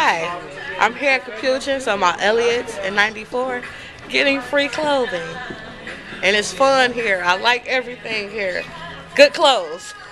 Hi, I'm here at Capuchin, so my Elliott's in 94, getting free clothing. And it's fun here. I like everything here. Good clothes.